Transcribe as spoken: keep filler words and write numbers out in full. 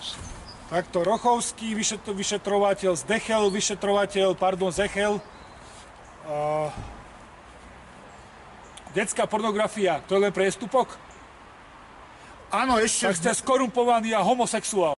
máš? Takto Rochovský, vyšetro, vyšetrovateľ z Dechel, vyšetrovateľ, pardon, Zechel. Uh, detská pornografia, to je len priestupok? Áno, ešte... Tak ste skorumpovaný a homosexuál.